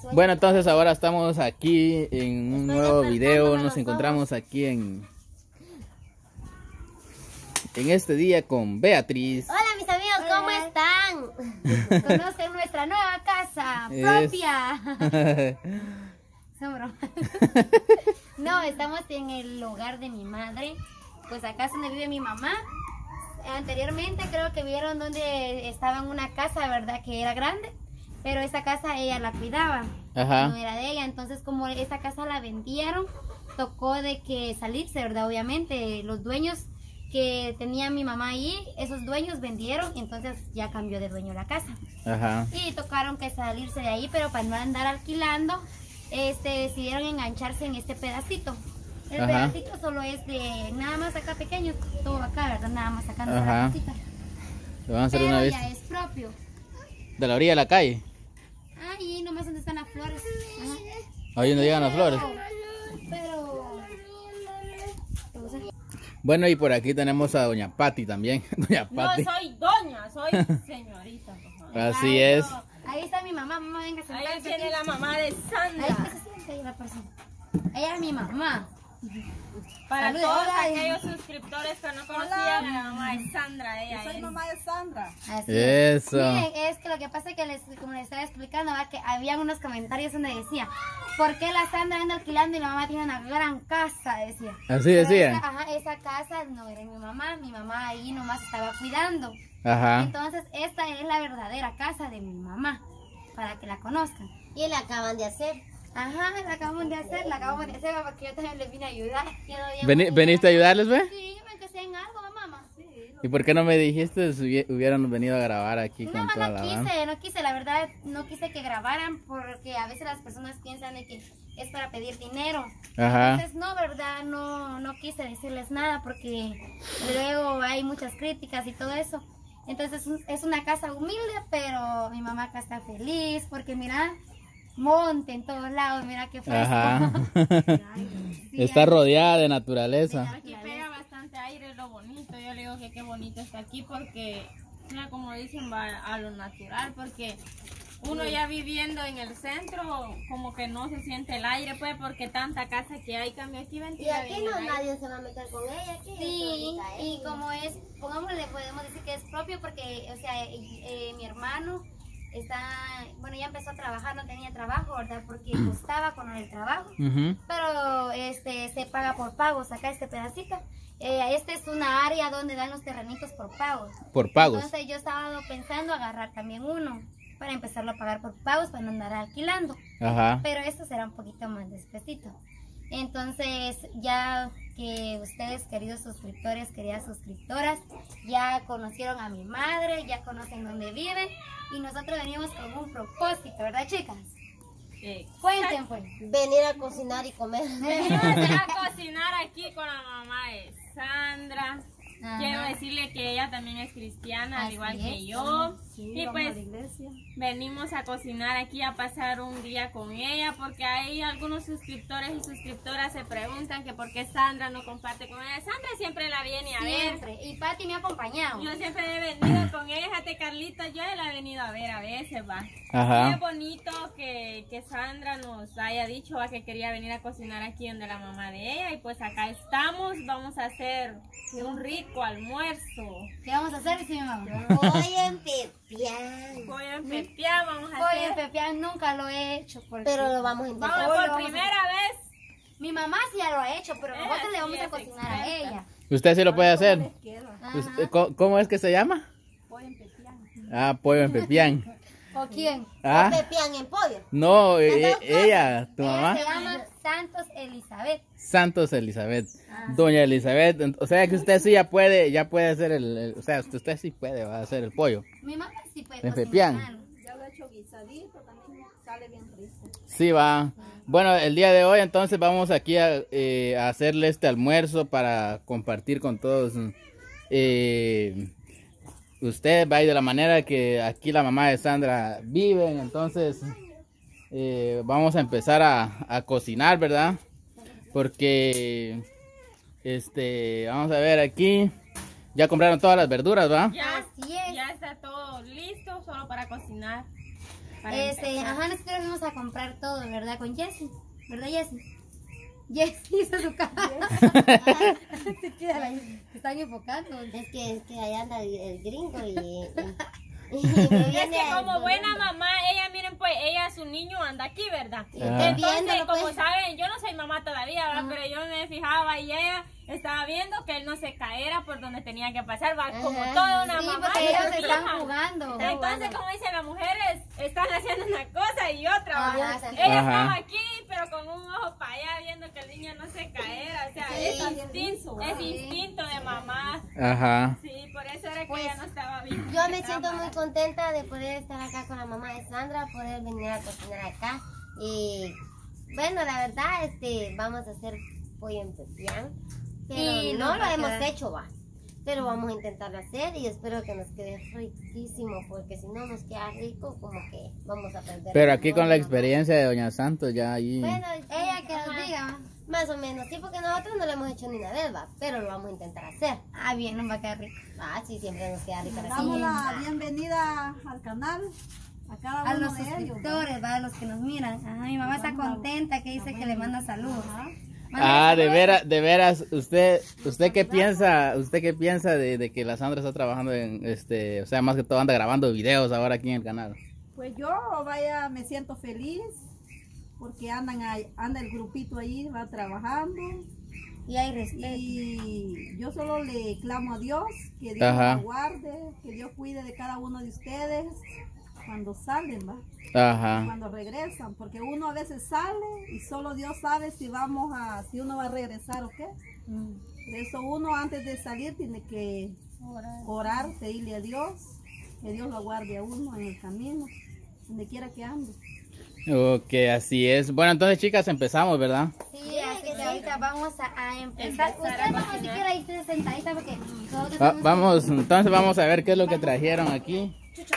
Bueno, entonces ahora estamos aquí en un nuevo video. Nos encontramos aquí en este día con Beatriz. Hola mis amigos, ¿cómo están? Conocen nuestra nueva casa propia. Son bromas. No, estamos en el hogar de mi madre. Pues acá es donde vive mi mamá. Anteriormente creo que vieron donde estaba en una casa, ¿verdad? Que era grande. Pero esa casa ella la cuidaba. Ajá. No era de ella. Entonces como esa casa la vendieron, tocó de que salirse, ¿verdad? Obviamente los dueños que tenía mi mamá ahí, esos dueños vendieron, entonces ya cambió de dueño la casa. Ajá. Y tocaron que salirse de ahí, pero para no andar alquilando, decidieron engancharse en este pedacito. El pedacito solo es de nada más acá pequeño, todo acá, ¿verdad? Nada más acá. Ajá. Le van a hacer pero una vez. Ya es propio. De la orilla de la calle. Ahí nomás donde están las flores. Ajá. Ahí donde llegan las flores. Pero bueno, y por aquí tenemos a doña Patti también. Doña Patti. No soy doña, soy señorita. Así es. Ahí está mi mamá, mamá, venga, sentate. Ahí viene la mamá de Sandra. Ahí se siente ahí la persona. Ella es mi mamá. Para Saludos, todos hola. aquellos suscriptores que no conocían a la mamá de Sandra, ella Soy es. mamá de Sandra. Así es. Eso. Miren, es que lo que pasa es que como les estaba explicando, ¿verdad? Que habían unos comentarios donde decía, ¿por qué la Sandra anda alquilando y la mamá tiene una gran casa? Decía. Así decía. Esa casa no era mi mamá ahí nomás estaba cuidando. Ajá. Entonces esta es la verdadera casa de mi mamá, para que la conozcan. Y la acaban de hacer. Ajá, la acabamos de hacer porque yo también les vine a ayudar. ¿Veniste a ayudarles, ve? Sí, me empecé en algo, mamá. Sí. ¿Y por qué no me dijiste si hubieran venido a grabar aquí con No, toda la banda? no quise, la verdad, no quise que grabaran porque a veces las personas piensan de que es para pedir dinero. Ajá. Entonces, no, verdad, no quise decirles nada porque luego hay muchas críticas y todo eso. Entonces, es una casa humilde, pero mi mamá acá está feliz porque mira, monte en todos lados, mira qué fresco. Ajá. Sí, Está rodeada de naturaleza. Aquí pega bastante aire, lo bonito. Yo le digo que qué bonito está aquí porque, mira, como dicen, va a lo natural. Porque uno ya viviendo en el centro, como que no se siente el aire, pues, porque tanta casa que hay, cambio aquí Y ventila aquí bien no el aire. nadie se va a meter con ella. Aquí Sí, solita y ella. como es, pongámosle, podemos decir que es propio porque, o sea, mi hermano está, bueno, ya empezó a trabajar, no tenía trabajo, ¿verdad? Porque costaba con el trabajo, Ujú. pero se paga por pagos, acá este pedacito. Este es una área donde dan los terrenitos por pagos. Por pagos. Entonces yo estaba pensando agarrar también uno para empezarlo a pagar por pagos para no andar alquilando. Ajá. Pero esto será un poquito más despacito. Entonces, ya que ustedes, queridos suscriptores, queridas suscriptoras, ya conocieron a mi madre, ya conocen dónde vive y nosotros venimos con un propósito, ¿verdad, chicas? Cuenten, pues. Venir a cocinar y comer. Venimos a cocinar aquí con la mamá de Sandra. Ajá. Quiero decirle que ella también es cristiana, al Así igual es. que yo. Sí, Y vamos pues a la iglesia. venimos a cocinar aquí, a pasar un día con ella, porque hay algunos suscriptores y suscriptoras se preguntan que por qué Sandra no comparte con ella. Sandra siempre la viene a ver. Siempre. Y Pati me ha acompañado. Yo siempre he venido con ella, fíjate, Carlita, yo la he venido a ver a veces, va. Ajá. Y es bonito que Sandra nos haya dicho que quería venir a cocinar aquí donde la mamá de ella. Y pues acá estamos, vamos a hacer un rico almuerzo. ¿Qué vamos a hacer? Sí, mi mamá. Voy en pepián. Pollo en pepián vamos a Pollo hacer. pepián nunca lo he hecho. Porque Pero lo vamos a Vamos intentar. por vamos a primera vez. mi mamá sí ya lo ha hecho, pero nosotros Sí, le vamos a es cocinar a experta. ella. ¿Usted sí lo puede hacer? Les queda. ¿Usted- ¿Cómo es que se llama? Voy en pepián. Ah, pollo en pepián. ¿O quién? Ah, Pepián en pollo. no, ella, tu Ella mamá. se llama Santos Elizabeth. Santos Elizabeth. Doña Elizabeth. O sea que usted sí ya puede hacer o sea, usted sí puede va a hacer el pollo. Mi mamá sí puede En cocinar. pepián. Ya lo he hecho guisadito, también sale bien rico. Sí, va. Bueno, el día de hoy entonces vamos aquí a hacerle este almuerzo para compartir con todos. Usted va a ir de la manera que aquí la mamá de Sandra vive, entonces vamos a empezar a cocinar, ¿verdad? Porque vamos a ver aquí, ya compraron todas las verduras, ¿va? Ya, Así es. ya está todo listo, solo para cocinar. Ajá, nosotros vamos a comprar todo, ¿verdad? Con Jessie, ¿verdad, Jessie? Jessie hizo su cara. Se queda ahí, se están enfocando. Es que ahí anda el gringo y Es que como buena mamá, ella, miren pues, ella, su niño anda aquí, ¿verdad? Entonces, viéndolo, como pues. saben, yo no soy mamá todavía, ¿verdad? Pero yo me fijaba y ella estaba viendo que él no se caera por donde tenía que pasar, va como toda una Sí, mamá. porque y ellos se están fijan. jugando. Entonces, como dicen las mujeres, están haciendo una cosa y otra. Ajá, ¿verdad? sí. Ella Ajá. estaba aquí, pero con un ojo para allá viendo que el niño no se caera. O sea, es instinto de mamá. Ajá. Sí, por eso era que Pues, ella no estaba bien. yo me siento muy contenta de poder estar acá con la mamá de Sandra, poder venir a cocinar acá. Y bueno, la verdad, vamos a hacer pollo en pepián, pero Y no nos lo va a hemos quedar. hecho, va. Pero vamos a intentarlo hacer y espero que nos quede riquísimo, porque si no nos queda rico, como que vamos a perder. Pero el aquí sabor con la de mamá. experiencia de Doña Santos ya ahí. Bueno, Ella que nos ajá, diga. más o menos, sí, porque nosotros no lo hemos hecho ni una vez, va, pero lo vamos a intentar hacer. Ah, bien, nos va a quedar rico. Ah, sí, siempre nos queda rico. Damos la bienvenida al canal, a cada A uno los de ellos. suscriptores, ¿va? A los que nos miran. Ajá, mi mamá está contenta que dice que le manda saludos. Ah, de veras, usted qué piensa de que la Sandra está trabajando en o sea, más que todo anda grabando videos ahora aquí en el canal. Pues yo, vaya, me siento feliz porque anda el grupito ahí, va trabajando. Y hay respeto. Y yo solo le clamo a Dios que Dios Ajá. nos guarde, que Dios cuide de cada uno de ustedes cuando salen, ¿va? Ajá. Cuando regresan, porque uno a veces sale y solo Dios sabe si uno va a regresar o qué. Por eso uno antes de salir tiene que orar, pedirle a Dios, que Dios lo guarde a uno en el camino, donde quiera que ande. Ok, así es. Bueno, entonces chicas, empezamos, ¿verdad? Sí, así que ahorita vamos a empezar. Ustedes vamos siquiera ahí sentadita porque nosotros Entonces vamos a ver qué es lo que trajeron aquí.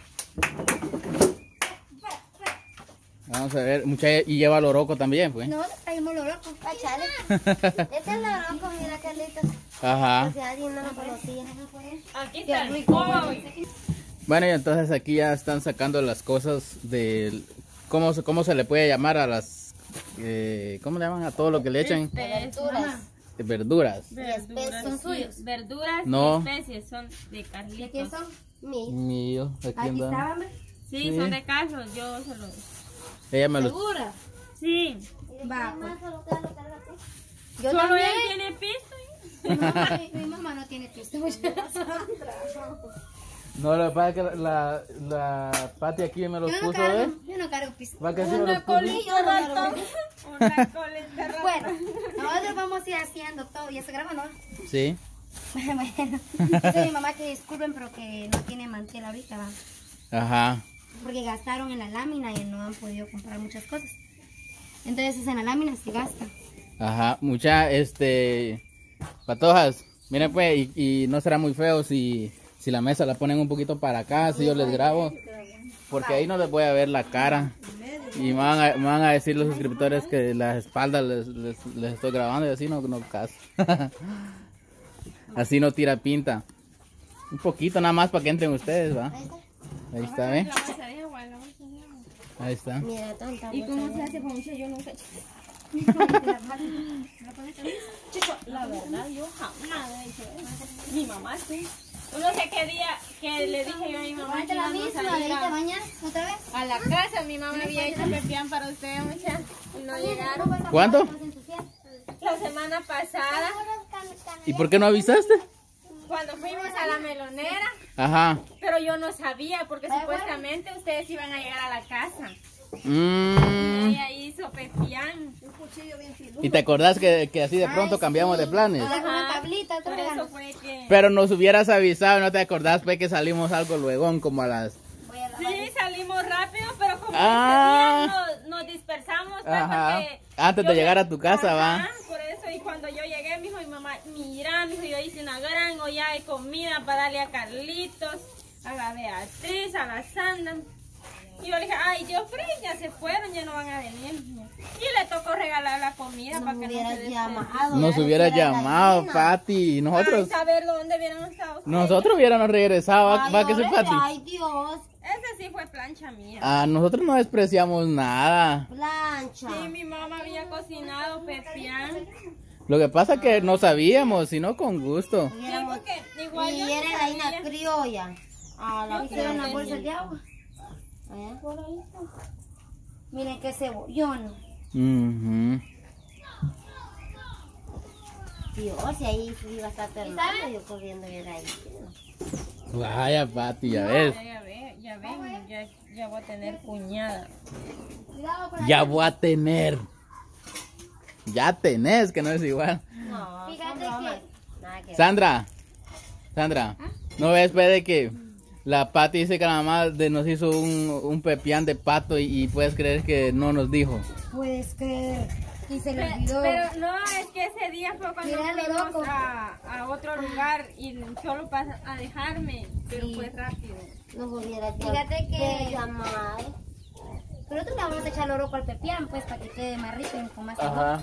Vamos a ver, y lleva loroco también, pues. no traemos lo loco. Ah, chale. Este es lo loco, mira, Carlitos. Ajá. Por si alguien no lo conocía. Aquí está el pollo. Bueno, y entonces aquí ya están sacando las cosas del... ¿Cómo se le puede llamar a las... ¿cómo le llaman a todo lo que le echan? Verduras. Verduras. Verduras, ¿Son sí, suyos? verduras No. y especies son de Carlitos. ¿De quién son? Mi. Mío, aquí Aquí anda. estaban. Sí, Sí. son de Carlos, yo se los... Ella me los... ¿Segura? Sí, Va, pues. Yo solo también. él tiene pisto. Mi mamá no tiene pisto. No, lo que pasa es que la Pati aquí me los puso, ¿eh? Yo no cargo pisto. Va que sí me los Una puso. colilla ratón. Una colita ratón. Bueno, nosotros vamos a ir haciendo todo. ¿Ya se graba, no? Sí. Bueno, dice mi mamá que disculpen, pero que no tiene mantel ahorita, va. Ajá. Porque gastaron en la lámina y no han podido comprar muchas cosas. Entonces en la lámina se gasta. Ajá. Patojas, miren pues, y no será muy feo si la mesa la ponen un poquito para acá, si yo les grabo. Porque ahí no les voy a ver la cara. Y me van a decir los suscriptores que las espaldas les estoy grabando y así no caso. Así no tira pinta. Un poquito nada más para que entren ustedes, ¿va? Ahí está, ¿ves? La bolsa de agua, la bolsa de agua. Ahí está. Mira, tonta. ¿Y cómo se hace ponche? Yo nunca he hecho. Chico, la verdad, yo jamás he hecho eso. Mi mamá sí. No sé qué día que le dije yo a mi mamá que Ponte la íbamos misma, a de ir ahí te bañas otra vez. a la casa. Mi mamá había hecho pepián para ustedes, muchachos. Y no llegaron. ¿Cuánto? La semana pasada, ¿Y por qué no avisaste? cuando fuimos a la melonera, Ajá. pero yo no sabía porque supuestamente ustedes iban a llegar a la casa. Mm. Ella hizo pepián. ¿Y te acordás que así de pronto cambiamos de planes? Con una tablita, Por otra eso vez. fue que... Pero nos hubieras avisado, ¿no te acordás? Pues que salimos algo luego, como a las... Sí, salimos rápido, pero como Ah. ese día nos dispersamos. Pues, Ajá. porque Antes de llegar a tu casa, ¿va? Ajá, por eso, y cuando yo llegué, mi mamá, mira, mijo, yo hice una gran olla de comida para darle a Carlitos, a la Beatriz, a la Sandra. Y yo le dije, ay, Dios, pero ya se fueron, ya no van a venir. Y le tocó regalar la comida para que no se hubieras desperdiciara. llamado. Nos hubiera llamado, Pati, y Ay, nosotros... saber dónde hubieran estado ustedes. Nosotros hubiéramos regresado, va que se Pati. Ay, Dios. Ese sí fue plancha mía. Ah, nosotros no despreciamos nada. Plancha. Sí, mi mamá había cocinado pepián. Lo que pasa es que no sabíamos, sino con gusto. Y Sí, éramos- porque igual y yo era no la harina sabía. criolla. A la Hicieron una bolsa de agua. Allá. Por ahí está. Miren qué cebollón. Ujú. Dios, y ahí sí iba a estar tu ¿Y hermano, sabes? yo corriendo y era ahí. Vaya, Pati, ya ves. Ya voy a tener cuñada. Cuidado con la Ya voy a tener. Ya tenés, que no es igual. No, Fíjate son bromas. que- Nada que ver. Sandra, ¿no ves, pues, de que la Pati dice que la mamá nos hizo un pepián de pato y puedes creer que no nos dijo? Puedes creer. Y se le olvidó. Pero no, es que ese día fue cuando Mira lo fuimos loco. a otro lugar y solo para a dejarme, pero Sí. fue rápido. Nos hubiera Fíjate que- llamar. Pero nosotros le vamos a echar oroco al pepián, pues, para que quede más rico y con más sabor. Ajá.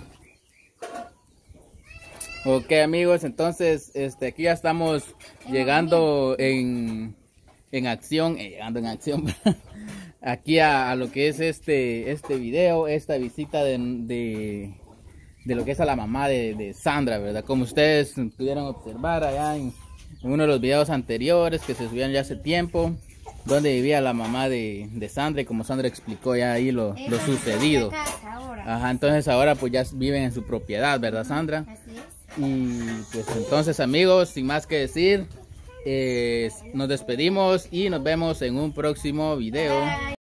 Ok, amigos, entonces aquí ya estamos llegando en acción, llegando en acción aquí a lo que es este video, esta visita de lo que es a la mamá de Sandra, ¿verdad? Como ustedes pudieron observar allá en uno de los videos anteriores que se subieron ya hace tiempo, donde vivía la mamá de Sandra, y como Sandra explicó ya ahí lo Esa es sucedido. nuestra casa ahora. Ajá, entonces ahora pues ya viven en su propiedad, ¿verdad, Sandra? Así es. Y pues entonces, amigos, sin más que decir, nos despedimos y nos vemos en un próximo video. Bye.